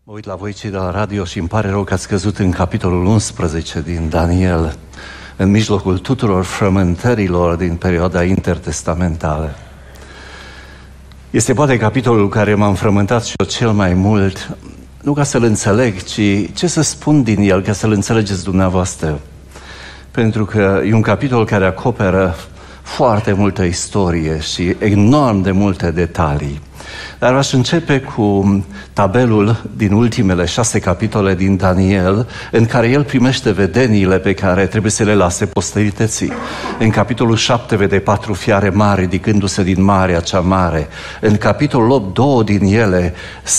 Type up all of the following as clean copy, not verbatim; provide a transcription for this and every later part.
Mă uit la voi cei de la radio și îmi pare rău că ați căzut în capitolul 11 din Daniel, în mijlocul tuturor frământărilor din perioada intertestamentală. Este poate capitolul care m-a înfrământat și eu cel mai mult, nu ca să-l înțeleg, ci ce să spun din el ca să-l înțelegeți dumneavoastră. Pentru că e un capitol care acoperă foarte multă istorie și enorm de multe detalii. Dar aș începe cu tabelul din ultimele 6 capitole din Daniel, în care el primește vedeniile pe care trebuie să le lase posterității. În capitolul 7 vede 4 fiare mari ridicându-se din marea cea mare. În capitolul 8, 2 din ele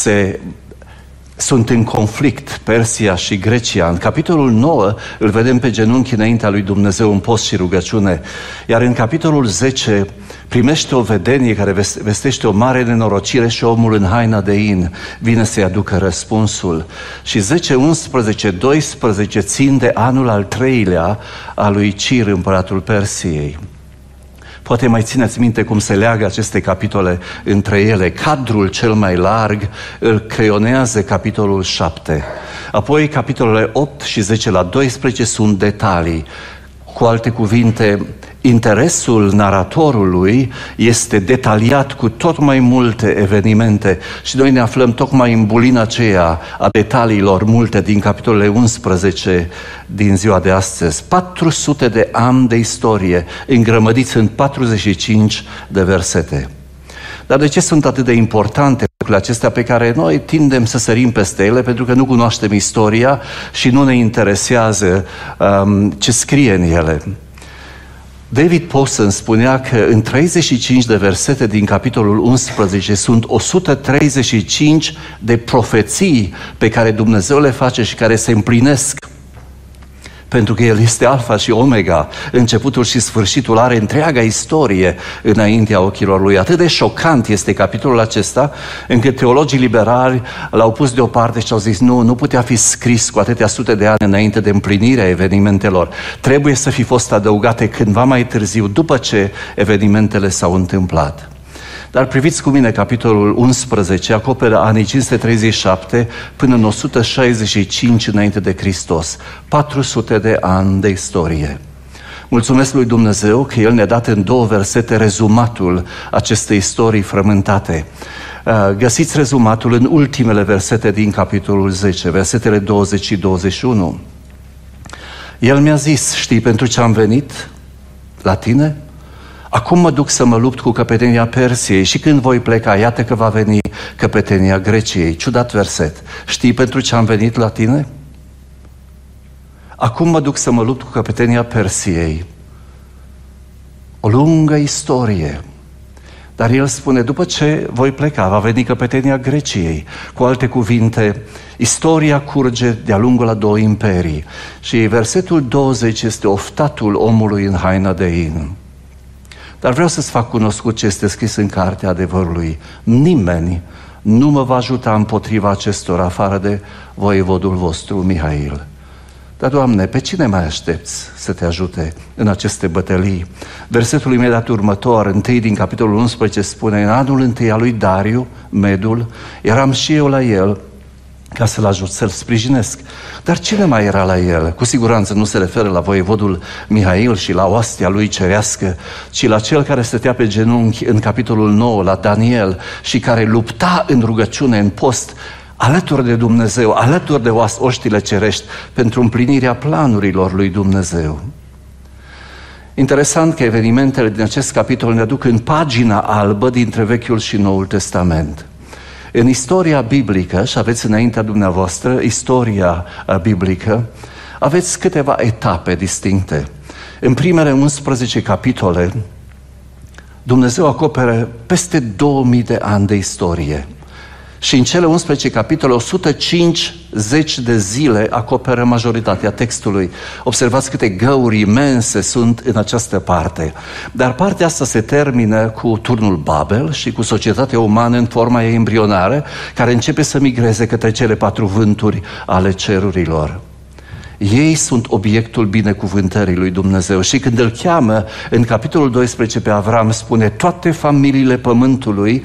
sunt în conflict, Persia și Grecia. În capitolul 9 îl vedem pe genunchi înaintea lui Dumnezeu în post și rugăciune. Iar în capitolul 10 primește o vedenie care vestește o mare nenorocire și omul în haina de in vine să-i aducă răspunsul. Și 10, 11, 12 țin de anul al 3-lea al lui Cir, împăratul Persiei. Poate mai țineți minte cum se leagă aceste capitole între ele. Cadrul cel mai larg îl creionează capitolul 7. Apoi capitolele 8 și 10 la 12 sunt detalii. Cu alte cuvinte, interesul naratorului este detaliat cu tot mai multe evenimente și noi ne aflăm tocmai în bulina aceea a detaliilor multe din capitolele 11 din ziua de astăzi. 400 de ani de istorie îngrămădiți în 45 de versete. Dar de ce sunt atât de importante lucrurile acestea pe care noi tindem să sărim peste ele pentru că nu cunoaștem istoria și nu ne interesează ce scrie în ele? David Powson spunea că în 35 de versete din capitolul 11 sunt 135 de profeții pe care Dumnezeu le face și care se împlinesc. Pentru că El este Alfa și Omega, începutul și sfârșitul, are întreaga istorie înaintea ochilor Lui. Atât de șocant este capitolul acesta, încât teologii liberali l-au pus deoparte și au zis nu putea fi scris cu atâtea sute de ani înainte de împlinirea evenimentelor. Trebuie să fi fost adăugate cândva mai târziu, după ce evenimentele s-au întâmplat. Dar priviți cu mine, capitolul 11 acoperă anii 537 până în 165 înainte de Hristos. 400 de ani de istorie. Mulțumesc lui Dumnezeu că El ne-a dat în 2 versete rezumatul acestei istorii frământate. Găsiți rezumatul în ultimele versete din capitolul 10, versetele 20 și 21. El mi-a zis, știi pentru ce am venit la tine? Acum mă duc să mă lupt cu căpetenia Persiei și când voi pleca, iată că va veni căpetenia Greciei. Ciudat verset. Știi pentru ce am venit la tine? Acum mă duc să mă lupt cu căpetenia Persiei. O lungă istorie. Dar el spune, după ce voi pleca, va veni căpetenia Greciei. Cu alte cuvinte, istoria curge de-a lungul a 2 imperii. Și versetul 20 este oftatul omului în haina de in. Dar vreau să-ți fac cunoscut ce este scris în cartea adevărului. Nimeni nu mă va ajuta împotriva acestora, afară de voievodul vostru, Mihail. Dar, Doamne, pe cine mai aștepți să te ajute în aceste bătălii? Versetul imediat următor, 1 din capitolul 11, spune, în anul întâi al lui Dariu, Medul, eram și eu la el, ca să-l ajut, să-l sprijinesc. Dar cine mai era la el? Cu siguranță nu se referă la voievodul Mihail și la oastea lui cerească, ci la cel care stătea pe genunchi în capitolul 9, la Daniel, și care lupta în rugăciune, în post, alături de Dumnezeu, alături de oștile cerești, pentru împlinirea planurilor lui Dumnezeu. Interesant că evenimentele din acest capitol ne aduc în pagina albă dintre Vechiul și Noul Testament. În istoria biblică, și aveți înaintea dumneavoastră istoria biblică, aveți câteva etape distincte. În primele 11 capitole, Dumnezeu acoperă peste 2000 de ani de istorie. Și în cele 11 capitole, 150 de zile acoperă majoritatea textului. Observați câte găuri imense sunt în această parte. Dar partea asta se termină cu turnul Babel și cu societatea umană în forma ei embrionară, care începe să migreze către cele 4 vânturi ale cerurilor. Ei sunt obiectul binecuvântării lui Dumnezeu. Și când îl cheamă în capitolul 12 pe Avram, spune, toate familiile pământului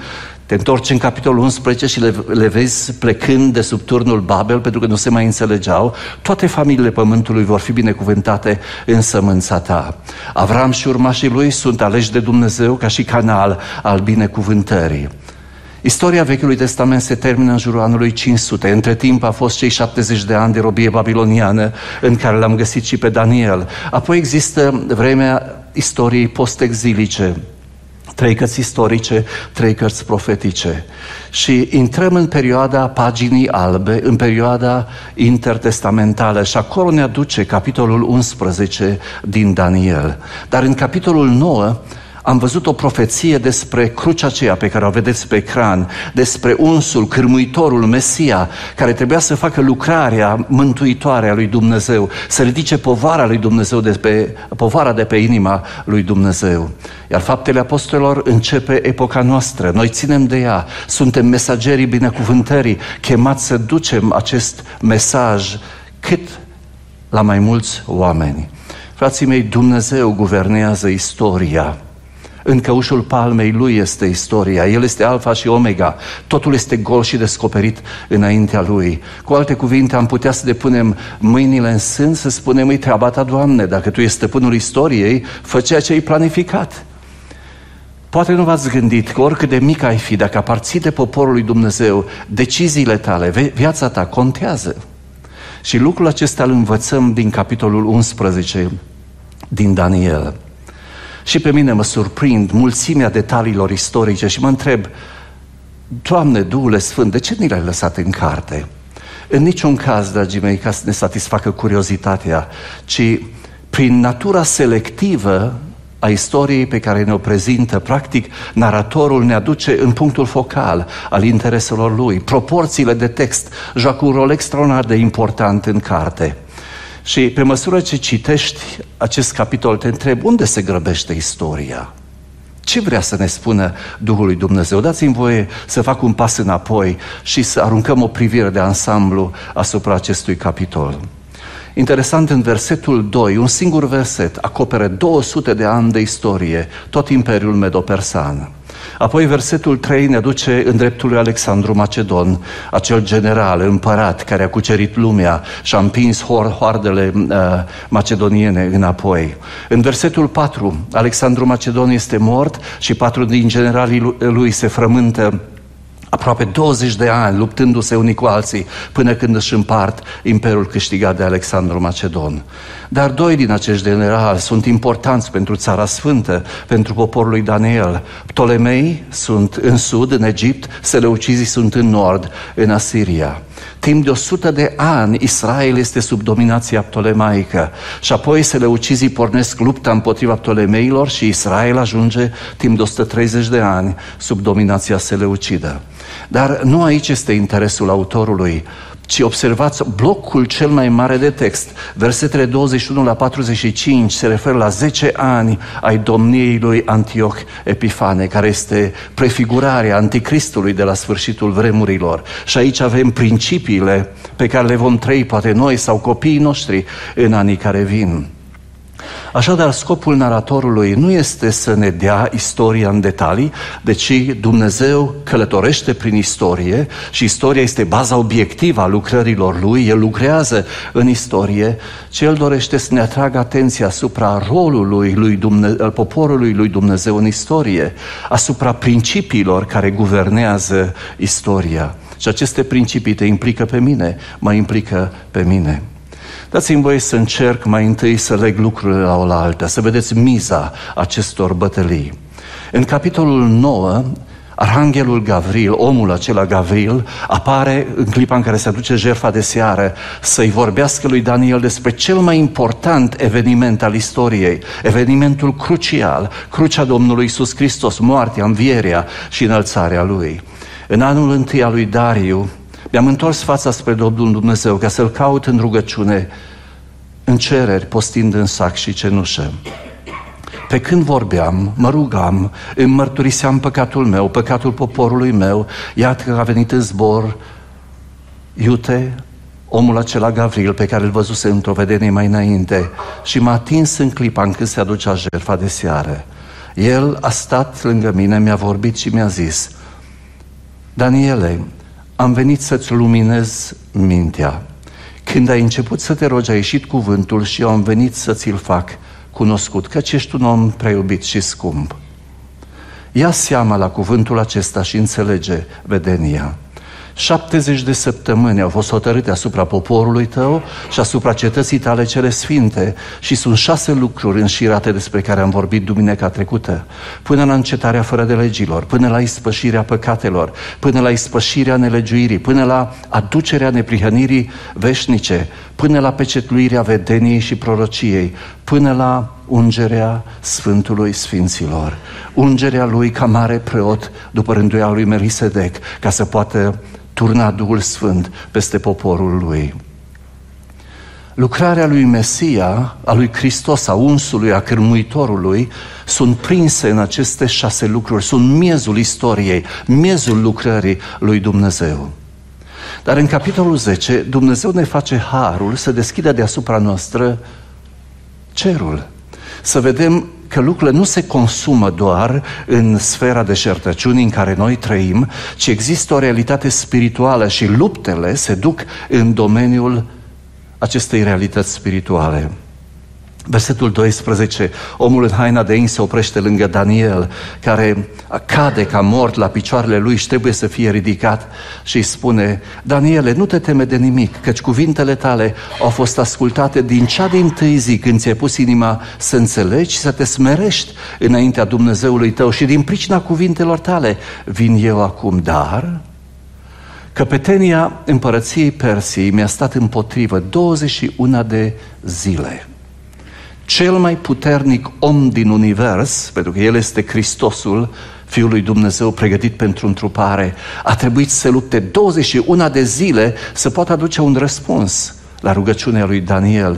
Te întorci în capitolul 11 și le vezi plecând de sub turnul Babel, pentru că nu se mai înțelegeau. Toate familiile pământului vor fi binecuvântate în sămânța ta. Avram și urmașii lui sunt aleși de Dumnezeu ca și canal al binecuvântării. Istoria Vechiului Testament se termină în jurul anului 500. Între timp a fost cei 70 de ani de robie babiloniană în care l-am găsit și pe Daniel. Apoi există vremea istoriei post-exilice. 3 cărți istorice, 3 cărți profetice. Și intrăm în perioada paginii albe, în perioada intertestamentală și acolo ne aduce capitolul 11 din Daniel. Dar în capitolul 9 am văzut o profeție despre crucea aceea pe care o vedeți pe ecran, despre unsul, cârmuitorul, Mesia, care trebuia să facă lucrarea mântuitoare a lui Dumnezeu, să ridice povara lui Dumnezeu, povara de pe inima lui Dumnezeu. Iar Faptele Apostolilor începe epoca noastră. Noi ținem de ea, suntem mesagerii binecuvântării, chemați să ducem acest mesaj cât la mai mulți oameni. Frații mei, Dumnezeu guvernează istoria. În căușul palmei lui este istoria. El este Alfa și Omega. Totul este gol și descoperit înaintea lui. Cu alte cuvinte, am putea să depunem mâinile în sân, să spunem: "Îi treaba ta, Doamne, dacă Tu ești stăpânul istoriei, fă ceea ce ai planificat." Poate nu v-ați gândit că oricât de mic ai fi, dacă aparții de poporul lui Dumnezeu, deciziile tale, viața ta contează. Și lucrul acesta îl învățăm din capitolul 11 din Daniel. Și pe mine mă surprind mulțimea detaliilor istorice și mă întreb: Doamne, Duhule Sfânt, de ce ni le-ai lăsat în carte? În niciun caz, dragii mei, ca să ne satisfacă curiozitatea, ci prin natura selectivă a istoriei pe care ne-o prezintă, practic, naratorul ne aduce în punctul focal al intereselor lui. Proporțiile de text joacă un rol extraordinar de important în carte. Și pe măsură ce citești acest capitol, te întrebi: unde se grăbește istoria? Ce vrea să ne spună Duhul lui Dumnezeu? Dați-mi voie să fac un pas înapoi și să aruncăm o privire de ansamblu asupra acestui capitol. Interesant, în versetul 2, un singur verset acoperă 200 de ani de istorie, tot Imperiul Medo-Persan. Apoi versetul 3 ne duce în dreptul lui Alexandru Macedon, acel general, împărat care a cucerit lumea și a împins hoardele macedoniene înapoi. În versetul 4, Alexandru Macedon este mort și 4 din generalii lui se frământă aproape 20 de ani luptându-se unii cu alții până când își împart imperiul câștigat de Alexandru Macedon. Dar 2 din acești generali sunt importanți pentru Țara Sfântă, pentru poporul lui Daniel. Ptolemei sunt în sud, în Egipt, seleucizii sunt în nord, în Asiria. Timp de 100 de ani Israel este sub dominația ptolemaică și apoi seleucizii pornesc lupta împotriva ptolemeilor și Israel ajunge timp de 130 de ani sub dominația seleucidă. Dar nu aici este interesul autorului, ci observați blocul cel mai mare de text. Versetele 21 la 45 se referă la 10 ani ai domniei lui Antioch Epifane, care este prefigurarea anticristului de la sfârșitul vremurilor. Și aici avem principiile pe care le vom trăi poate noi sau copiii noștri în anii care vin. Așadar, scopul naratorului nu este să ne dea istoria în detalii, deci Dumnezeu călătorește prin istorie și istoria este baza obiectivă a lucrărilor lui. El lucrează în istorie, ci El dorește să ne atragă atenția asupra rolului al poporului lui Dumnezeu în istorie, asupra principiilor care guvernează istoria. Și aceste principii te implică pe mine, mă implică pe mine. Dați-mi voie să încerc mai întâi să leg lucrurile la oaltă, să vedeți miza acestor bătălii. În capitolul 9, Arhanghelul Gavril, omul acela Gavril, apare în clipa în care se aduce jertfa de seară să-i vorbească lui Daniel despre cel mai important eveniment al istoriei, evenimentul crucial, crucea Domnului Iisus Hristos, moartea, învierea și înălțarea Lui. În anul întâi al lui Dariu, mi-am întors fața spre Domnul Dumnezeu ca să-L caut în rugăciune, în cereri, postind în sac și cenușă. Pe când vorbeam, mă rugam, îmi mărturiseam păcatul meu, păcatul poporului meu, iată că a venit în zbor iute omul acela Gavril pe care îl văzuse într-o vedenie mai înainte și m-a atins în clipa în când se aducea jertfa de seară. El a stat lângă mine, mi-a vorbit și mi-a zis: Daniele, am venit să-ți luminez mintea. Când ai început să te rogi, a ieșit cuvântul și eu am venit să ți-l fac cunoscut, căci ești un om prea iubit și scump. Ia seama la cuvântul acesta și înțelege vedenia. 70 de săptămâni au fost hotărâte asupra poporului tău și asupra cetății tale cele sfinte și sunt 6 lucruri înșirate despre care am vorbit duminica trecută, până la încetarea fără de legilor, până la ispășirea păcatelor, până la ispășirea nelegiuirii, până la aducerea neprihănirii veșnice, până la pecetluirea vedeniei și prorociei, până la ungerea Sfântului Sfinților, ungerea lui ca mare preot după rânduiala lui Melisedec, ca să poată turna Duhul Sfânt peste poporul lui. Lucrarea lui Mesia, a lui Hristos, a unsului, a cârmuitorului, sunt prinse în aceste 6 lucruri, sunt miezul istoriei, miezul lucrării lui Dumnezeu. Dar în capitolul 10, Dumnezeu ne face harul să deschidă deasupra noastră cerul. Să vedem că lucrurile nu se consumă doar în sfera deșertăciunii în care noi trăim, ci există o realitate spirituală și luptele se duc în domeniul acestei realități spirituale. Versetul 12, omul în haina de in se oprește lângă Daniel, care cade ca mort la picioarele lui și trebuie să fie ridicat și îi spune: Daniele, nu te teme de nimic, căci cuvintele tale au fost ascultate din cea dintâi zi când ți-ai pus inima să înțelegi și să te smerești înaintea Dumnezeului tău și din pricina cuvintelor tale vin eu acum, dar căpetenia împărăției Persiei mi-a stat împotrivă 21 de zile. Cel mai puternic om din univers, pentru că El este Hristosul, Fiul lui Dumnezeu pregătit pentru întrupare, a trebuit să lupte 21 de zile să poată aduce un răspuns la rugăciunea lui Daniel.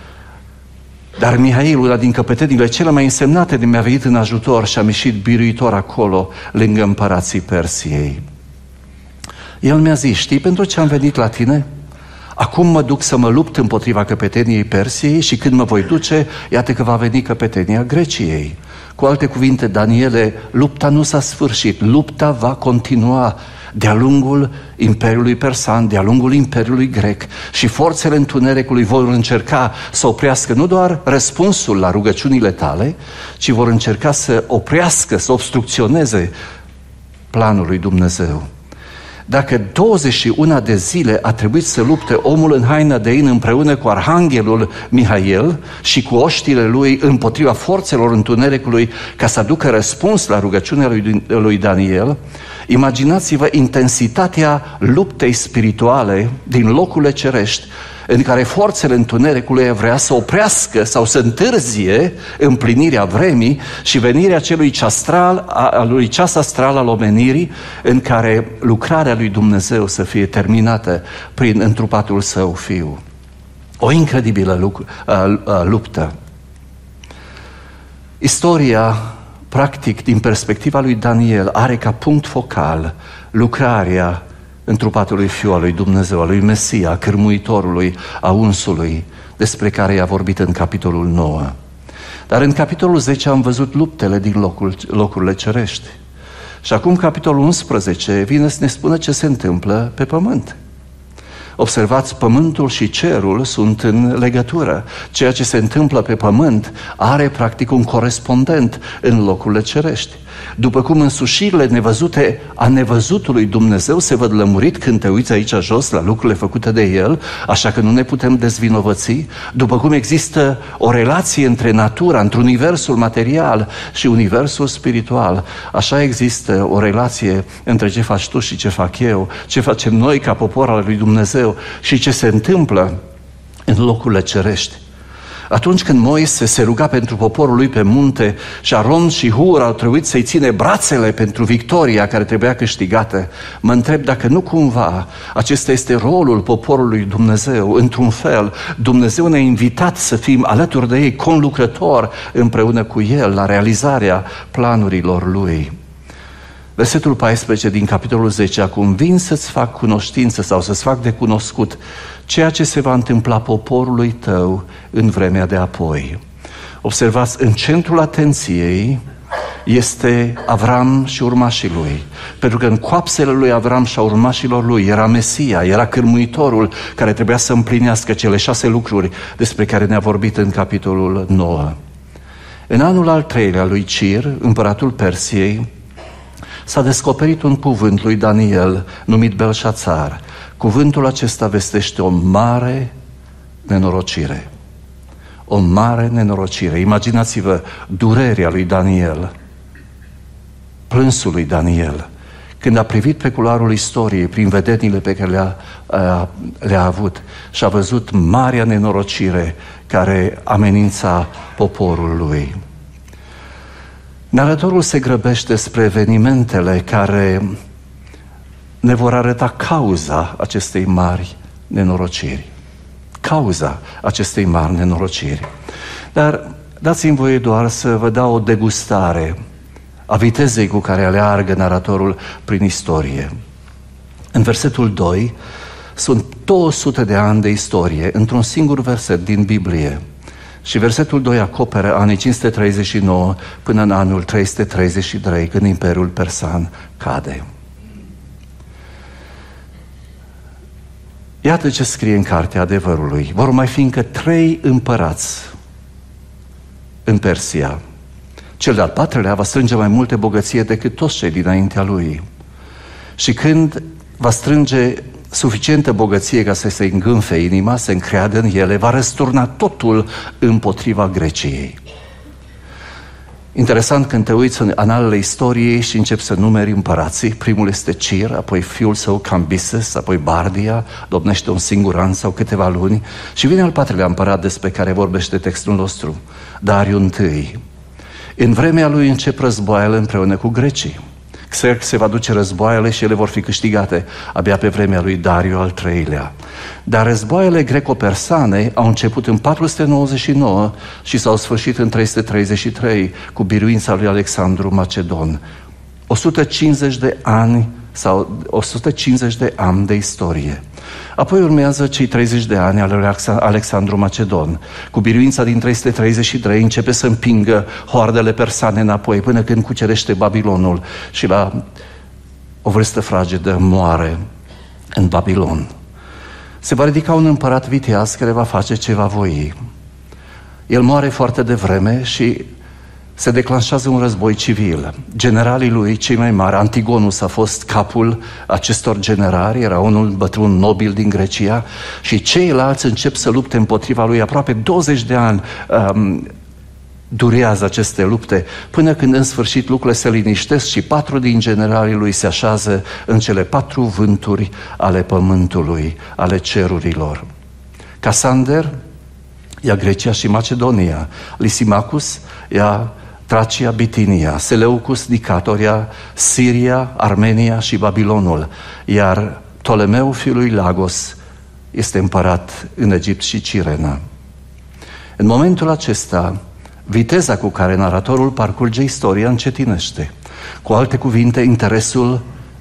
Dar Mihail, una din căpetenile cele mai însemnate, mi-a venit în ajutor și am ieșit biruitor acolo, lângă împărații Persiei. El mi-a zis: știi pentru ce am venit la tine? Acum mă duc să mă lupt împotriva căpeteniei Persiei și când mă voi duce, iată că va veni căpetenia Greciei. Cu alte cuvinte, Daniele, lupta nu s-a sfârșit, lupta va continua de-a lungul Imperiului Persan, de-a lungul Imperiului Grec, și forțele întunericului vor încerca să oprească nu doar răspunsul la rugăciunile tale, ci vor încerca să oprească, să obstrucționeze planul lui Dumnezeu. Dacă 21 de zile a trebuit să lupte omul în haină de in împreună cu arhanghelul Mihail și cu oștile lui împotriva forțelor întunericului ca să aducă răspuns la rugăciunea lui Daniel, imaginați-vă intensitatea luptei spirituale din locurile cerești în care forțele întunericului vrea să oprească sau să întârzie împlinirea vremii și venirea lui ceas astral al omenirii, în care lucrarea lui Dumnezeu să fie terminată prin întrupatul său Fiu. O incredibilă luptă. Istoria, practic, din perspectiva lui Daniel, are ca punct focal lucrarea întrupatului Fiu al lui Dumnezeu, al lui Mesia, a cârmuitorului, a unsului, despre care i-a vorbit în capitolul 9. Dar în capitolul 10 am văzut luptele din locurile cerești. Și acum capitolul 11 vine să ne spună ce se întâmplă pe pământ. Observați, pământul și cerul sunt în legătură. Ceea ce se întâmplă pe pământ are practic un corespondent în locurile cerești. După cum însușirile nevăzute a nevăzutului Dumnezeu se văd lămurit când te uiți aici jos la lucrurile făcute de El, așa că nu ne putem dezvinovăți, după cum există o relație între natura, între universul material și universul spiritual, așa există o relație între ce faci tu și ce fac eu, ce facem noi ca popor al lui Dumnezeu și ce se întâmplă în locurile cerești. Atunci când Moise se ruga pentru poporul lui pe munte și Aron și Hur au trebuit să-i ține brațele pentru victoria care trebuia câștigată, mă întreb dacă nu cumva acesta este rolul poporului Dumnezeu. Într-un fel, Dumnezeu ne-a invitat să fim alături de ei, conlucrători împreună cu El la realizarea planurilor Lui. Versetul 14 din capitolul 10, acum vin să-ți fac cunoștință sau să-ți fac de cunoscut ceea ce se va întâmpla poporului tău în vremea de apoi. Observați, în centrul atenției este Avram și urmașii lui. Pentru că în coapsele lui Avram și a urmașilor lui era Mesia, era cârmuitorul care trebuia să împlinească cele 6 lucruri despre care ne-a vorbit în capitolul 9. În anul al 3-lea lui Cir, împăratul Persiei, s-a descoperit un cuvânt lui Daniel numit Belșațar. Cuvântul acesta vestește o mare nenorocire. O mare nenorocire. Imaginați-vă durerea lui Daniel, plânsul lui Daniel, când a privit pe culoarul istoriei, prin vedenile pe care le-a avut și a văzut marea nenorocire care amenința poporul lui. Narratorul se grăbește spre evenimentele care ne vor arăta cauza acestei mari nenorociri. Cauza acestei mari nenorociri. Dar dați-mi voie doar să vă dau o degustare a vitezei cu care aleargă naratorul prin istorie. În versetul 2 sunt 200 de ani de istorie într-un singur verset din Biblie. Și versetul 2 acoperă anii 539 până în anul 333, când Imperiul Persan cade. Iată ce scrie în Cartea Adevărului. Vor mai fi încă 3 împărați în Persia. Cel de-al 4-lea va strânge mai multe bogăție decât toți cei dinaintea lui. Și când va strânge suficientă bogăție ca să se îngânfe inima, să încreadă în ele, va răsturna totul împotriva Greciei. Interesant, când te uiți în analele istoriei și începi să numeri împărații, primul este Cir, apoi fiul său Cambises, apoi Bardia, domnește un singur an sau câteva luni, și vine al 4-lea împărat despre care vorbește textul nostru, Dariu I. În vremea lui încep războaiele împreună cu grecii. Se va duce războaiele și ele vor fi câștigate abia pe vremea lui Dariu al III-lea. Dar războaiele greco-persane au început în 499 și s-au sfârșit în 333 cu biruința lui Alexandru Macedon. 150 de ani sau 150 de ani de istorie. Apoi urmează cei 30 de ani ale lui Alexandru Macedon. Cu biruința din 333 începe să împingă hoardele persane înapoi până când cucerește Babilonul și la o vârstă fragedă moare în Babilon. Se va ridica un împărat viteaz care va face ce va voi. El moare foarte devreme și se declanșează un război civil. Generalii lui, cei mai mari, Antigonus a fost capul acestor generali, era unul bătrân nobil din Grecia, și ceilalți încep să lupte împotriva lui. Aproape 20 de ani durează aceste lupte, până când în sfârșit lucrurile se liniștesc și 4 din generalii lui se așează în cele 4 vânturi ale pământului, ale cerurilor. Casander ia Grecia și Macedonia, Lisimachus ia Tracia, Bitinia, Seleucus, Nicatoria, Siria, Armenia și Babilonul, iar Ptolemeu, fiul lui Lagos, este împărat în Egipt și Cirena. În momentul acesta, viteza cu care naratorul parcurge istoria încetinește. Cu alte cuvinte, interesul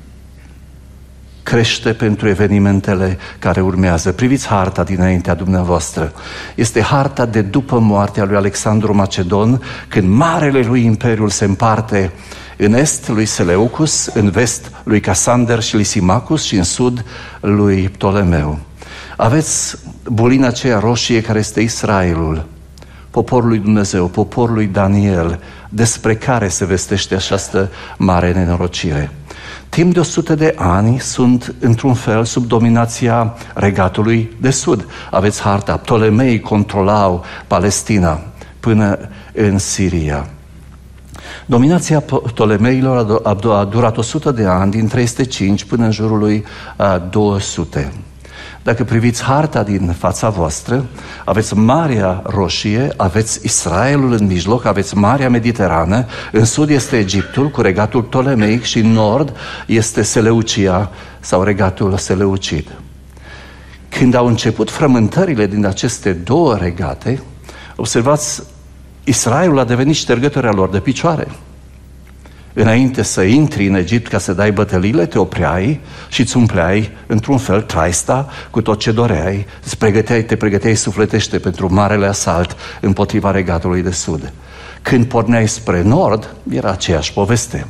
crește pentru evenimentele care urmează. Priviți harta dinaintea dumneavoastră. Este harta de după moartea lui Alexandru Macedon, când marele lui imperiul se împarte în est lui Seleucus, în vest lui Casander și Lisimachus și în sud lui Ptolemeu. Aveți bulina aceea roșie care este Israelul, poporul lui Dumnezeu, poporul lui Daniel, despre care se vestește această mare nenorocire. Timp de 100 de ani sunt, într-un fel, sub dominația regatului de sud. Aveți harta. Ptolemei controlau Palestina până în Siria. Dominația Ptolemeilor a durat 100 de ani, din 305 până în jurul lui 200. Dacă priviți harta din fața voastră, aveți Marea Roșie, aveți Israelul în mijloc, aveți Marea Mediterană, în sud este Egiptul cu regatul ptolemeic și în nord este Seleucia sau regatul seleucid. Când au început frământările din aceste două regate, observați, Israelul a devenit ștergătoarea lor de picioare. Înainte să intri în Egipt ca să dai bătăliile, te opreai și îți umpleai, într-un fel, traista cu tot ce doreai, te pregăteai sufletește pentru marele asalt împotriva regatului de sud. Când porneai spre nord, era aceeași poveste.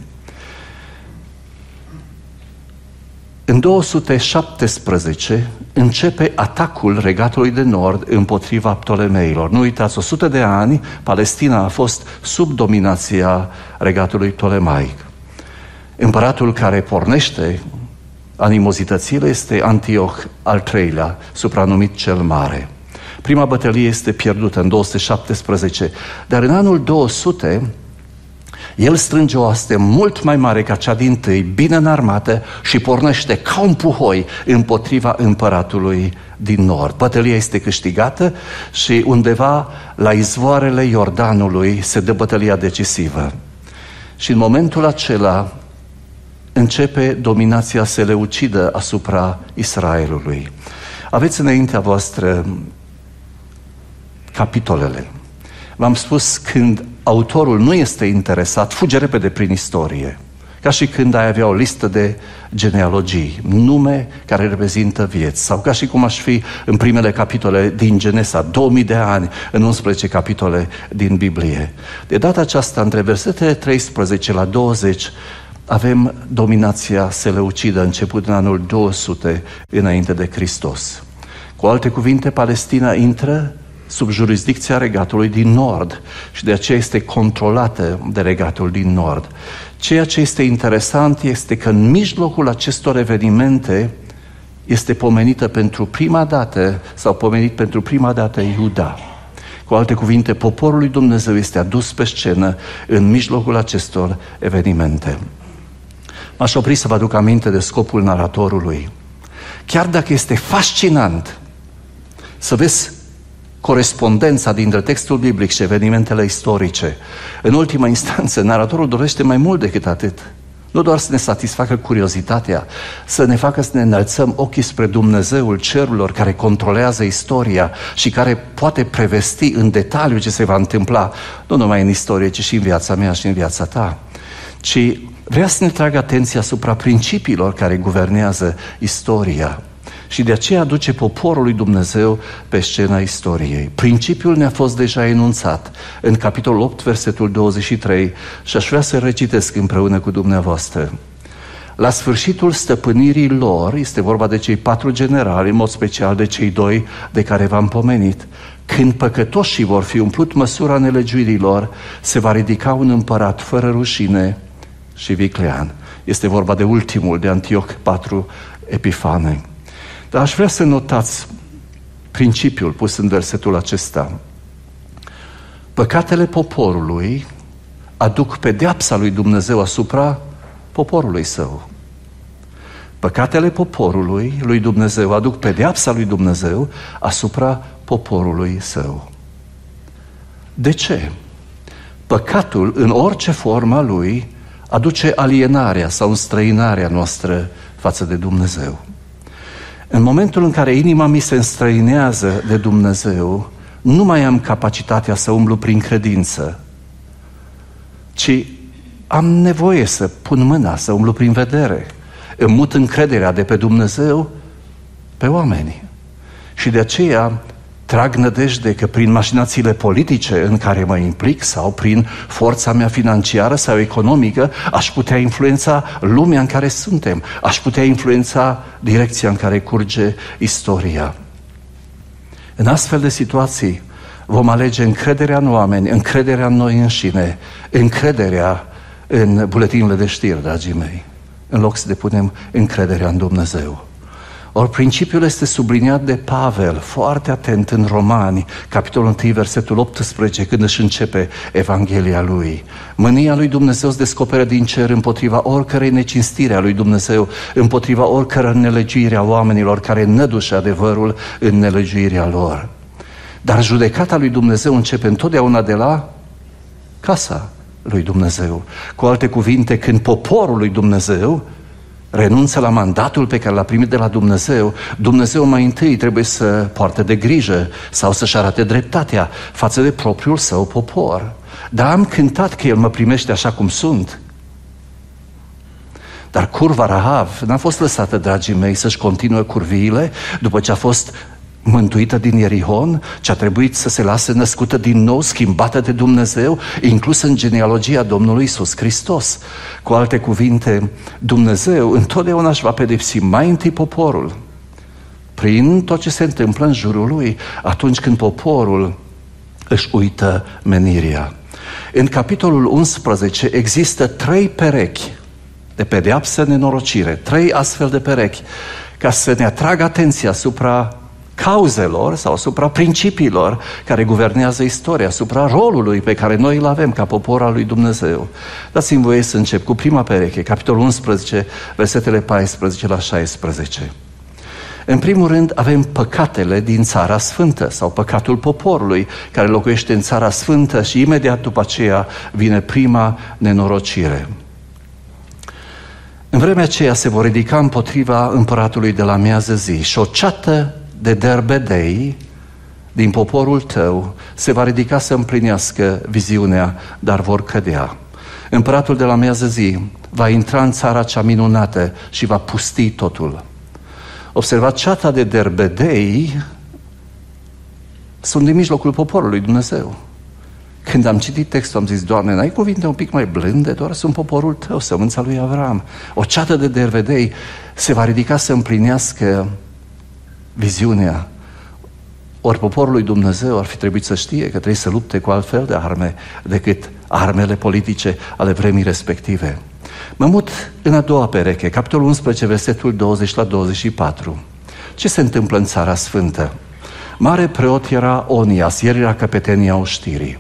În 217 începe atacul Regatului de Nord împotriva Ptolemeilor. Nu uitați, 100 de ani Palestina a fost sub dominația Regatului Ptolemaic. Împăratul care pornește animozitățile este Antioch al III-lea, supranumit cel Mare. Prima bătălie este pierdută în 217, dar în anul 200 el strânge o oaste mult mai mare ca cea dintâi, bine înarmată, și pornește ca un puhoi împotriva împăratului din nord. Bătălia este câștigată și undeva la izvoarele Iordanului se dă bătălia decisivă. Și în momentul acela începe dominația seleucidă asupra Israelului. Aveți înaintea voastră capitolele. V-am spus, când autorul nu este interesat, fuge repede prin istorie. Ca și când ai avea o listă de genealogii, nume care reprezintă vieți. Sau ca și cum aș fi în primele capitole din Genesa, 2000 de ani, în 11 capitole din Biblie. De data aceasta, între versetele 13 la 20, avem dominația seleucidă început în anul 200 înainte de Hristos. Cu alte cuvinte, Palestina intră sub jurisdicția Regatului din Nord și de aceea este controlată de Regatul din Nord. Ceea ce este interesant este că în mijlocul acestor evenimente este pomenită pentru prima dată, sau pomenit pentru prima dată Iuda. Cu alte cuvinte, poporul lui Dumnezeu este adus pe scenă în mijlocul acestor evenimente. M-aș opri să vă aduc aminte de scopul naratorului. Chiar dacă este fascinant să vezi corespondența dintre textul biblic și evenimentele istorice, în ultima instanță, naratorul dorește mai mult decât atât. Nu doar să ne satisfacă curiozitatea, să ne facă să ne înălțăm ochii spre Dumnezeul cerurilor care controlează istoria și care poate prevesti în detaliu ce se va întâmpla, nu numai în istorie, ci și în viața mea și în viața ta, ci vrea să ne tragă atenția asupra principiilor care guvernează istoria. Și de aceea aduce poporul lui Dumnezeu pe scena istoriei. Principiul ne-a fost deja enunțat în capitolul 8, versetul 23, și aș vrea să recitesc împreună cu dumneavoastră. La sfârșitul stăpânirii lor, este vorba de cei 4 generali, în mod special de cei 2 de care v-am pomenit, când păcătoșii vor fi umplut măsura nelegiuirilor, se va ridica un împărat fără rușine și viclean. Este vorba de ultimul, de Antioch 4 Epifane. Dar aș vrea să notați principiul pus în versetul acesta. Păcatele poporului aduc pedeapsa lui Dumnezeu asupra poporului său. Păcatele poporului lui Dumnezeu aduc pedeapsa lui Dumnezeu asupra poporului său. De ce? Păcatul, în orice formă lui, aduce alienarea sau înstrăinarea noastră față de Dumnezeu. În momentul în care inima mi se înstrăinează de Dumnezeu, nu mai am capacitatea să umblu prin credință, ci am nevoie să pun mâna, să umblu prin vedere. Îmi mut încrederea de pe Dumnezeu pe oameni. Și de aceea trag nădejde că prin mașinațiile politice în care mă implic sau prin forța mea financiară sau economică aș putea influența lumea în care suntem, aș putea influența direcția în care curge istoria. În astfel de situații vom alege încrederea în oameni, încrederea în noi înșine, încrederea în buletinile de știri, dragii mei, în loc să depunem încrederea în Dumnezeu. Ori principiul este subliniat de Pavel, foarte atent în Romani, capitolul 1, versetul 18, când își începe Evanghelia lui. Mânia lui Dumnezeu se descoperă din cer împotriva oricărei necinstire a lui Dumnezeu, împotriva oricărei nelegiuire a oamenilor care nădușă adevărul în nelegiuirea lor. Dar judecata lui Dumnezeu începe întotdeauna de la casa lui Dumnezeu. Cu alte cuvinte, când poporul lui Dumnezeu renunță la mandatul pe care l-a primit de la Dumnezeu, Dumnezeu mai întâi trebuie să poarte de grijă sau să-și arate dreptatea față de propriul său popor. Dar am cântat că El mă primește așa cum sunt. Dar curva Rahav n-a fost lăsată, dragii mei, să-și continue curviile după ce a fost mântuită din Ierihon, ce a trebuit să se lase născută din nou, schimbată de Dumnezeu, inclusă în genealogia Domnului Iisus Hristos. Cu alte cuvinte, Dumnezeu întotdeauna își va pedepsi mai întâi poporul prin tot ce se întâmplă în jurul lui, atunci când poporul își uită menirea. În capitolul 11 există 3 perechi de pedeapsă, nenorocire, 3 astfel de perechi, ca să ne atragă atenția asupra cauzelor sau asupra principiilor care guvernează istoria, asupra rolului pe care noi îl avem ca popor al lui Dumnezeu. Dați-mi voie să încep cu prima pereche, capitolul 11, versetele 14 la 16. În primul rând avem păcatele din Țara Sfântă sau păcatul poporului care locuiește în Țara Sfântă și imediat după aceea vine prima nenorocire. În vremea aceea se vor ridica împotriva împăratului de la miază zi și o ceată de derbedei din poporul tău se va ridica să împlinească viziunea, dar vor cădea. Împăratul de la miază zi va intra în țara cea minunată și va pusti totul. Observați, ceata de derbedei sunt din mijlocul poporului Dumnezeu. Când am citit textul, am zis, Doamne, n-ai cuvinte un pic mai blânde? Doar sunt poporul tău, sămânța lui Avram. O ceată de derbedei se va ridica să împlinească viziunea. Ori poporul lui Dumnezeu ar fi trebuit să știe că trebuie să lupte cu altfel de arme decât armele politice ale vremii respective. Mă mut în a doua pereche, capitolul 11, versetul 20 la 24. Ce se întâmplă în Țara Sfântă? Mare preot era Onias, el era căpetenia oștirii.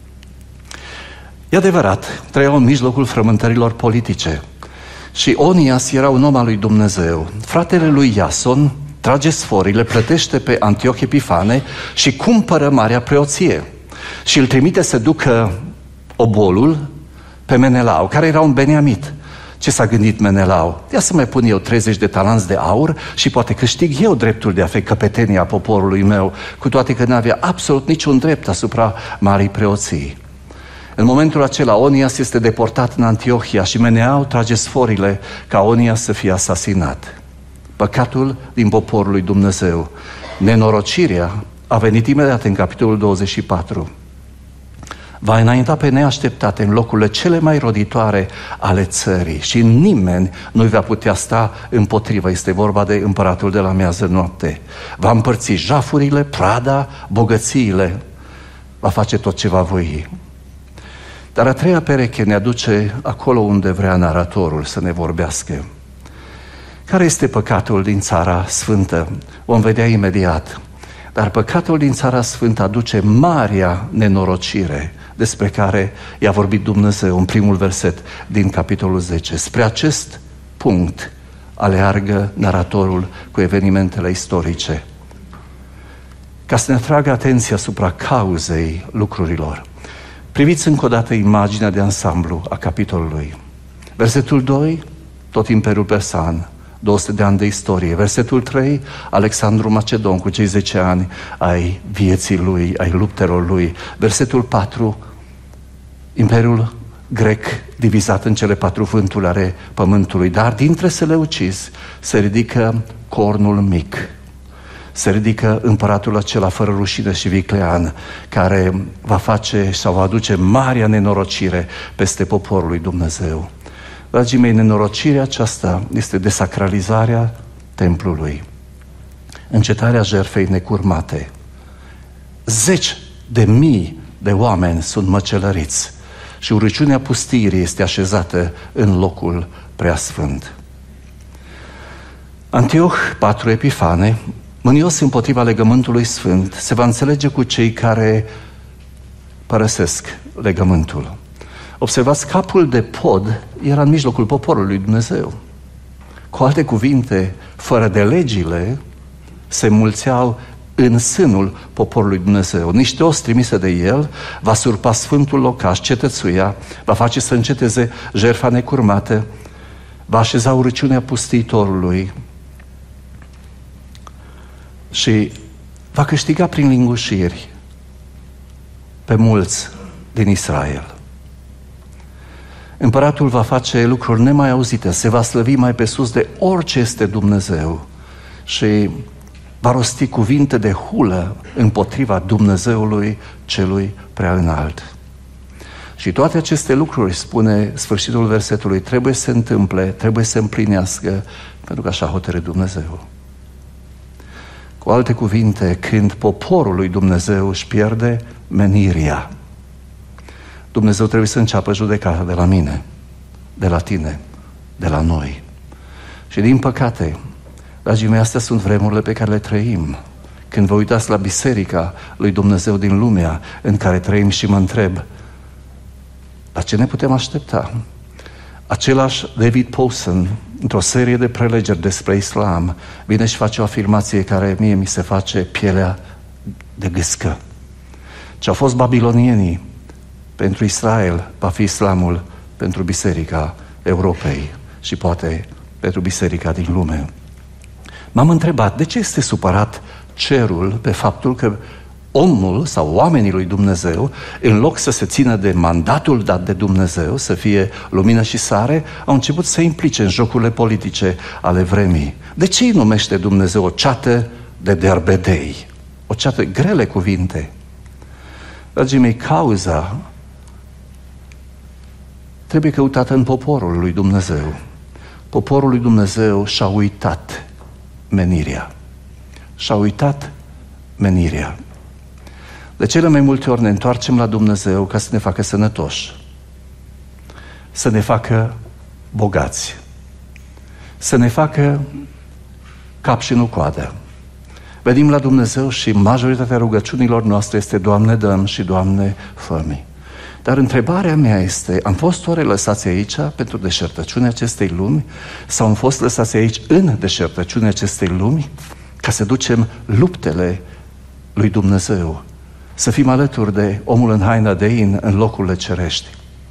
E adevărat, trăiau în mijlocul frământărilor politice. Și Onias era un om al lui Dumnezeu. Fratele lui Iason trage sforile, plătește pe Antioch Epifane și cumpără marea preoție. Și îl trimite să ducă obolul pe Menelau, care era un beniamit. Ce s-a gândit Menelau? Ia să mai pun eu 30 de talanți de aur și poate câștig eu dreptul de a fi căpetenia poporului meu, cu toate că n-avea absolut niciun drept asupra marii preoții. În momentul acela, Onias este deportat în Antiohia și Menelau trage sforile ca Onias să fie asasinat. Păcatul din poporul lui Dumnezeu. Nenorocirea a venit imediat în capitolul 24. Va înainta pe neașteptate în locurile cele mai roditoare ale țării și nimeni nu va putea sta împotrivă. Este vorba de împăratul de la miază noapte. Va împărți jafurile, prada, bogățiile. Va face tot ce va voi. Dar a treia pereche ne aduce acolo unde vrea naratorul să ne vorbească. Care este păcatul din Țara Sfântă? Vom vedea imediat. Dar păcatul din Țara Sfântă aduce marea nenorocire despre care i-a vorbit Dumnezeu în primul verset din capitolul 10. Spre acest punct aleargă naratorul cu evenimentele istorice, ca să ne atragă atenția asupra cauzei lucrurilor. Priviți încă o dată imaginea de ansamblu a capitolului. Versetul 2, tot Imperiul Persan, 200 de ani de istorie. Versetul 3, Alexandru Macedon cu cei 10 ani ai vieții lui, ai luptelor lui. Versetul 4, Imperiul grec divizat în cele 4 vânturi ale pământului. Dar dintre seleucizi se ridică cornul mic. Se ridică împăratul acela fără rușine și viclean, care va face sau va aduce marea nenorocire peste poporul lui Dumnezeu. Dragii mei, nenorocirea aceasta este desacralizarea templului, încetarea jertfei necurmate. 10.000 de oameni sunt măcelăriți și urăciunea pustirii este așezată în locul preasfânt. Antioch 4 Epifane, mânios împotriva legământului sfânt, se va înțelege cu cei care părăsesc legământul. Observați, capul de pod era în mijlocul poporului lui Dumnezeu. Cu alte cuvinte, fără de legile, se mulțeau în sânul poporului Dumnezeu. Niște oți trimise de el va surpa sfântul locaș, cetățuia, va face să înceteze jertfa necurmată, va așeza urăciunea pustiitorului și va câștiga prin lingușiri pe mulți din Israel. Împăratul va face lucruri nemai auzite, se va slăvi mai pe sus de orice este Dumnezeu și va rosti cuvinte de hulă împotriva Dumnezeului celui prea înalt. Și toate aceste lucruri, spune sfârșitul versetului, trebuie să se întâmple, trebuie să se împlinească, pentru că așa hotărât Dumnezeu. Cu alte cuvinte, când poporul lui Dumnezeu își pierde menirea, Dumnezeu trebuie să înceapă judecata de la mine, de la tine, de la noi. Și din păcate, dragii mei, astea sunt vremurile pe care le trăim. Când vă uitați la biserica lui Dumnezeu din lumea în care trăim și mă întreb, la ce ne putem aștepta? Același David Powson, într-o serie de prelegeri despre islam, vine și face o afirmație care mie mi se face pielea de gâscă. Ce au fost babilonienii pentru Israel, va fi islamul pentru biserica Europei și poate pentru biserica din lume. M-am întrebat, de ce este supărat cerul pe faptul că omul sau oamenii lui Dumnezeu, în loc să se țină de mandatul dat de Dumnezeu, să fie lumină și sare, au început să se implice în jocurile politice ale vremii. De ce îi numește Dumnezeu o ceată de derbedei? O ceată, grele cuvinte. Dragii mei, cauza trebuie căutată în poporul lui Dumnezeu. Poporul lui Dumnezeu și-a uitat menirea. Și-a uitat menirea. De cele mai multe ori ne întoarcem la Dumnezeu ca să ne facă sănătoși, să ne facă bogați, să ne facă cap și nu coadă. Venim la Dumnezeu și majoritatea rugăciunilor noastre este Doamne dăm și Doamne fă-mi. Dar întrebarea mea este, am fost oare lăsați aici pentru deșertăciunea acestei lumi sau am fost lăsați aici în deșertăciunea acestei lumi ca să ducem luptele lui Dumnezeu, să fim alături de omul în haina de in în locurile cerești?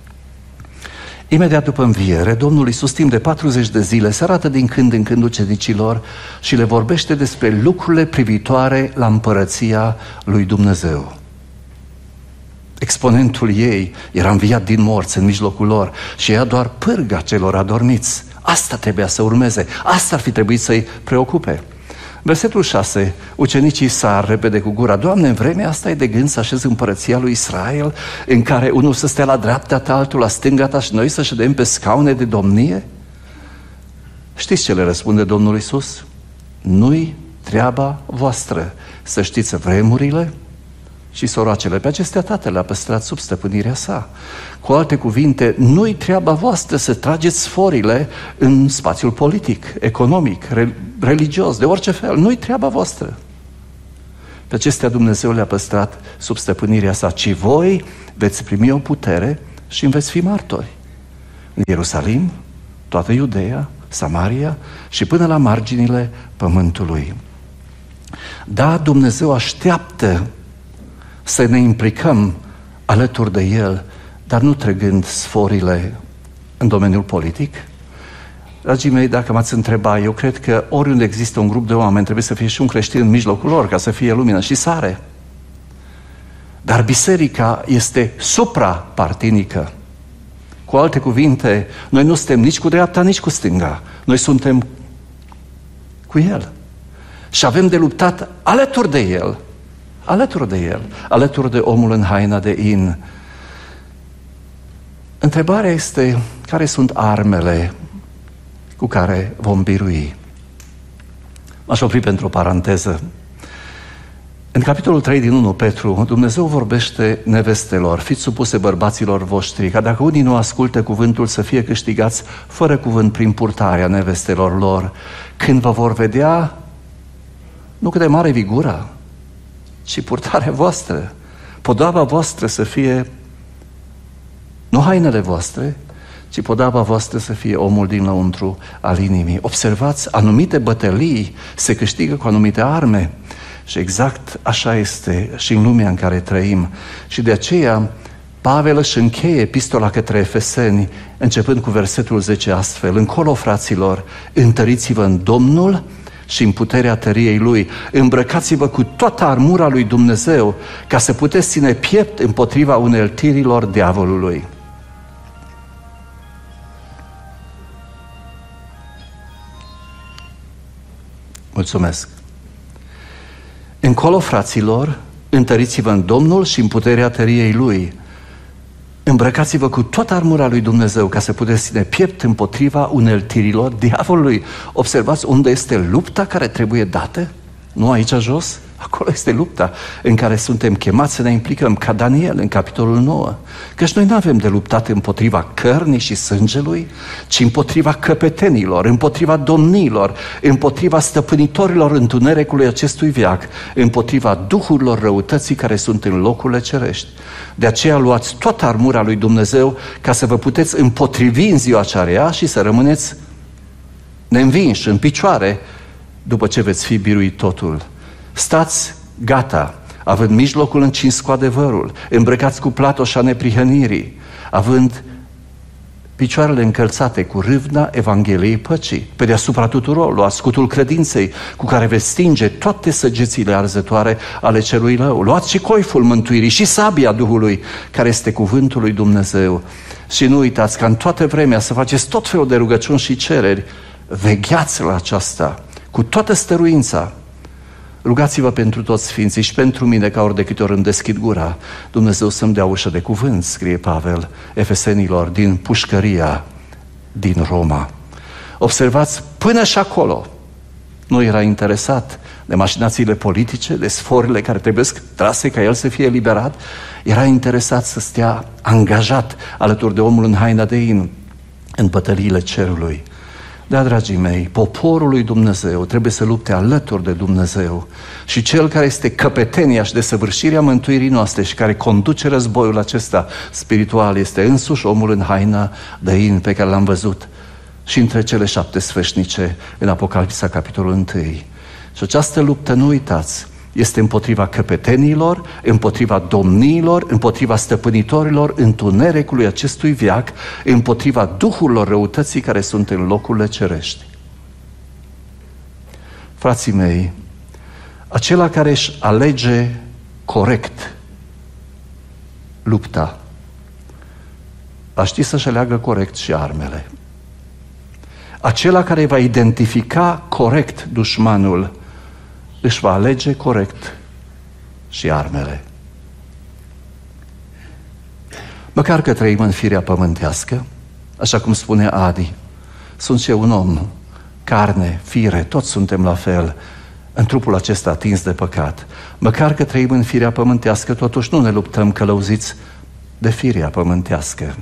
Imediat după înviere, Domnul Iisus timp de 40 de zile se arată din când în când ucenicilor și le vorbește despre lucrurile privitoare la împărăția lui Dumnezeu. Exponentul ei era înviat din morți în mijlocul lor și ea doar pârga celor adormiți. Asta trebuia să urmeze, asta ar fi trebuit să-i preocupe. Versetul 6, ucenicii sar repede cu gura, Doamne, în vremea asta e de gând să așezi împărăția lui Israel, în care unul să stea la dreapta ta, altul la stânga ta și noi să ședem pe scaune de domnie? Știți ce le răspunde Domnul Iisus? Nu-i treaba voastră să știți vremurile și soroacele. Pe acestea Tatăl le-a păstrat sub stăpânirea sa. Cu alte cuvinte, nu-i treaba voastră să trageți sforile în spațiul politic, economic, religios, de orice fel. Nu-i treaba voastră. Pe acestea Dumnezeu le-a păstrat sub stăpânirea sa, ci voi veți primi o putere și veți fi martori. În Ierusalim, toată Iudeea, Samaria și până la marginile pământului. Da, Dumnezeu așteaptă să ne implicăm alături de El, dar nu trăgând sforile în domeniul politic. Dragii mei, dacă m-ați întreba, eu cred că oriunde există un grup de oameni, trebuie să fie și un creștin în mijlocul lor, ca să fie lumină și sare. Dar biserica este suprapartinică. Cu alte cuvinte, noi nu suntem nici cu dreapta, nici cu stânga. Noi suntem cu El. Și avem de luptat alături de El. Alături de El, alături de omul în haina de in. Întrebarea este, care sunt armele cu care vom birui? M-aș opri pentru o paranteză. În capitolul 3 din 1 Petru, Dumnezeu vorbește nevestelor, fiți supuse bărbaților voștri, ca dacă unii nu ascultă cuvântul să fie câștigați fără cuvânt prin purtarea nevestelor lor. Când vă vor vedea, nu cât de mare vigura, ci purtarea voastră, podoaba voastră să fie, nu hainele voastre, ci podoaba voastră să fie omul din lăuntru al inimii. Observați, anumite bătălii se câștigă cu anumite arme și exact așa este și în lumea în care trăim. Și de aceea Pavel își încheie epistola către Efeseni, începând cu versetul 10 astfel: încolo, fraților, întăriți-vă în Domnul și în puterea tăriei Lui, îmbrăcați-vă cu toată armura lui Dumnezeu, ca să puteți ține piept împotriva uneltirilor diavolului. Mulțumesc! Încolo, fraților, întăriți-vă în Domnul și în puterea tăriei Lui. Îmbrăcați-vă cu toată armura lui Dumnezeu ca să puteți ține piept împotriva uneltirilor diavolului. Observați unde este lupta care trebuie dată? Nu aici jos? Acolo este lupta în care suntem chemați să ne implicăm, ca Daniel în capitolul 9. Căci noi nu avem de luptat împotriva cărnii și sângelui, ci împotriva căpetenilor, împotriva domniilor, împotriva stăpânitorilor întunericului acestui veac, împotriva duhurilor răutății care sunt în locurile cerești. De aceea luați toată armura lui Dumnezeu ca să vă puteți împotrivi în ziua cea rea și să rămâneți neînvinși, în picioare, după ce veți fi biruit totul. Stați gata, având mijlocul încins cu adevărul, îmbrăcați cu platoșa neprihănirii, având picioarele încălțate cu râvna Evangheliei păcii. Pe deasupra tuturor luați scutul credinței, cu care veți stinge toate săgețile arzătoare ale celui rău. Luați și coiful mântuirii și sabia Duhului, care este cuvântul lui Dumnezeu. Și nu uitați că în toată vremea să faceți tot felul de rugăciuni și cereri. Vegheați la aceasta cu toată stăruința. Rugați-vă pentru toți sfinții și pentru mine, ca ori de câte ori îmi deschid gura, Dumnezeu să-mi dea ușă de cuvânt, scrie Pavel Efesenilor, din pușcăria din Roma. Observați, până și acolo nu era interesat de mașinațiile politice, de sforile care trebuie trase ca el să fie eliberat. Era interesat să stea angajat alături de omul în haina de in, în bătăliile cerului. Da, dragii mei, poporul lui Dumnezeu trebuie să lupte alături de Dumnezeu și cel care este căpetenia și desăvârșirea mântuirii noastre și care conduce războiul acesta spiritual este însuși omul în haina de in pe care l-am văzut și între cele 7 sfeșnice în Apocalipsa, capitolul 1. Și această luptă, nu uitați, este împotriva căpetenilor, împotriva domniilor, împotriva stăpânitorilor întunericului acestui veac, împotriva duhurilor răutății care sunt în locurile cerești. Frații mei, acela care își alege corect lupta, va ști să-și aleagă corect și armele. Acela care va identifica corect dușmanul își va alege corect și armele. Măcar că trăim în firea pământească, așa cum spune Adi, sunt și eu un om, carne, fire, toți suntem la fel, în trupul acesta atins de păcat. Măcar că trăim în firea pământească, totuși nu ne luptăm călăuziți de firea pământească.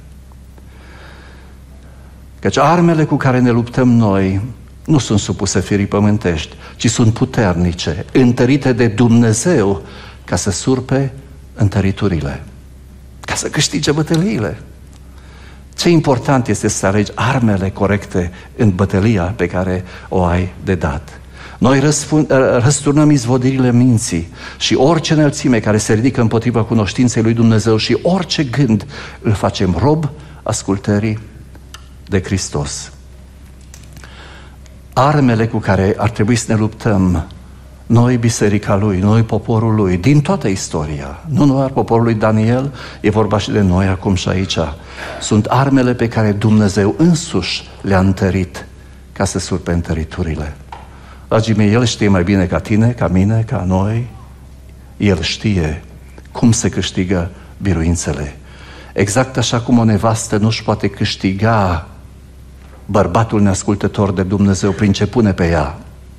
Căci armele cu care ne luptăm noi nu sunt supuse firii pământești, ci sunt puternice, întărite de Dumnezeu ca să surpe întăriturile, ca să câștige bătăliile. Ce important este să alegi armele corecte în bătălia pe care o ai de dat. Noi răsturnăm izvodirile minții și orice înălțime care se ridică împotriva cunoștinței lui Dumnezeu și orice gând îl facem rob ascultării de Hristos. Armele cu care ar trebui să ne luptăm noi, biserica lui, noi, poporul lui, din toată istoria, nu doar poporul lui Daniel, e vorba și de noi acum și aici, sunt armele pe care Dumnezeu însuși le-a întărit ca să surpe întăriturile. Dragii mei, El știe mai bine ca tine, ca mine, ca noi. El știe cum se câștigă biruințele. Exact așa cum o nevastă nu-și poate câștiga bărbatul neascultător de Dumnezeu prin ce pune pe ea,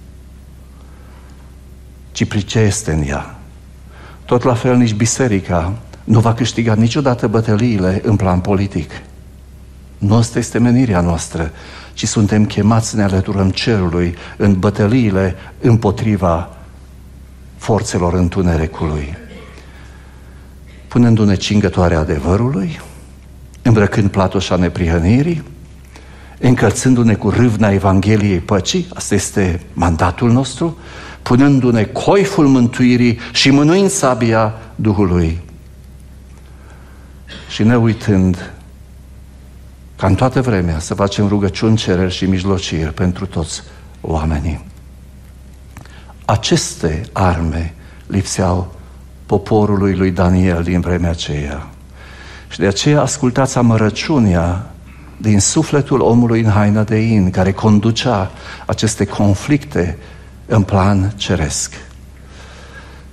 ci prin ce este în ea. Tot la fel nici biserica nu va câștiga niciodată bătăliile în plan politic. Nu asta este menirea noastră, ci suntem chemați să ne alăturăm cerului în bătăliile împotriva forțelor întunericului, punându-ne cingătoarea adevărului, îmbrăcând platoșa neprihănirii, încălțându-ne cu râvna Evangheliei păcii, asta este mandatul nostru, punându-ne coiful mântuirii și mânuind sabia Duhului. Și ne uitând ca în toată vremea să facem rugăciuni, cereri și mijlociri pentru toți oamenii. Aceste arme lipseau poporului lui Daniel din vremea aceea. Și de aceea ascultați amărăciunea din sufletul omului în haina de in, care conducea aceste conflicte în plan ceresc.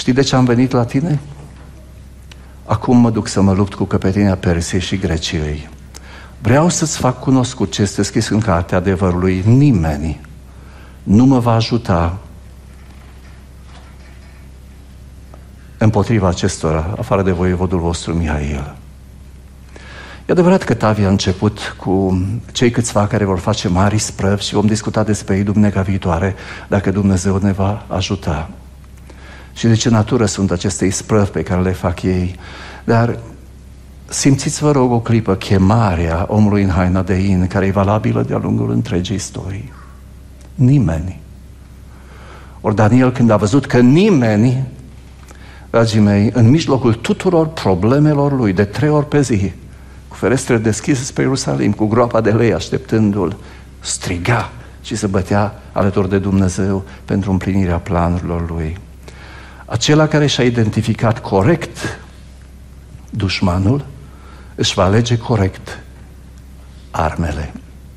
Știi de ce am venit la tine? Acum mă duc să mă lupt cu căpetenia Persiei și Greciei. Vreau să-ți fac cunoscut ce este scris în cartea adevărului. Nimeni nu mă va ajuta împotriva acestora, afară de voievodul vostru Mihail. E adevărat că Tavia a început cu cei câțiva care vor face mari sprăvi și vom discuta despre ei duminica viitoare, dacă Dumnezeu ne va ajuta. Și de ce natură sunt aceste sprăvi pe care le fac ei. Dar simțiți, vă rog, o clipă chemarea omului în haina de in, care e valabilă de-a lungul întregii istorii. Nimeni. Ori Daniel, când a văzut că nimeni, dragii mei, în mijlocul tuturor problemelor lui, de 3 ori pe zi, cu ferestre deschise spre Ierusalim, cu groapa de lei așteptându-l, striga și se bătea alături de Dumnezeu pentru împlinirea planurilor lui. Acela care și-a identificat corect dușmanul, își va alege corect armele.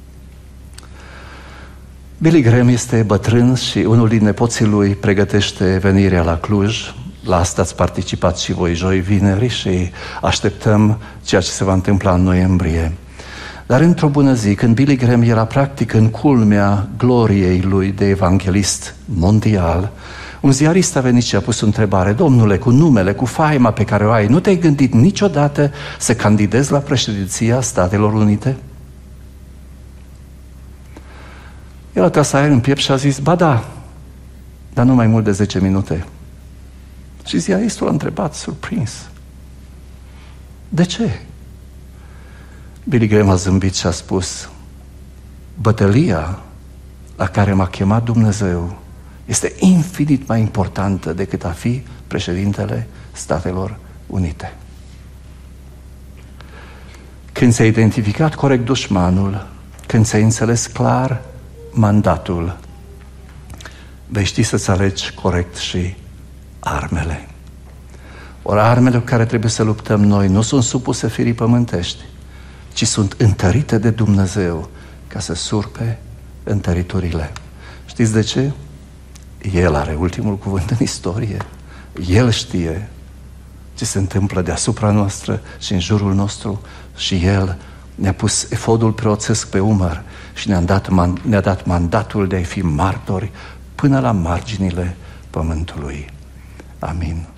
Billy Graham este bătrân și unul din nepoții lui pregătește venirea la Cluj. La asta ați participat și voi joi, vineri, și așteptăm ceea ce se va întâmpla în noiembrie. Dar într-o bună zi, când Billy Graham era practic în culmea gloriei lui de evanghelist mondial, un ziarist a venit și a pus o întrebare: domnule, cu numele, cu faima pe care o ai, nu te-ai gândit niciodată să candidezi la președinția Statelor Unite? El a tras aer în piept și a zis: ba da, dar nu mai mult de 10 minute. Și ziaristul a întrebat, surprins: de ce? Billy Graham a zâmbit și a spus: bătălia la care m-a chemat Dumnezeu este infinit mai importantă decât a fi președintele Statelor Unite. Când ți-ai identificat corect dușmanul, când ți-ai înțeles clar mandatul, vei ști să-ți alegi corect și armele. Ori armele cu care trebuie să luptăm noi nu sunt supuse firii pământești, ci sunt întărite de Dumnezeu ca să surpe întăriturile. Știți de ce? El are ultimul cuvânt în istorie. El știe ce se întâmplă deasupra noastră și în jurul nostru și El ne-a pus efodul preoțesc pe umăr și ne-a dat mandatul de a fi martori până la marginile pământului. Amin.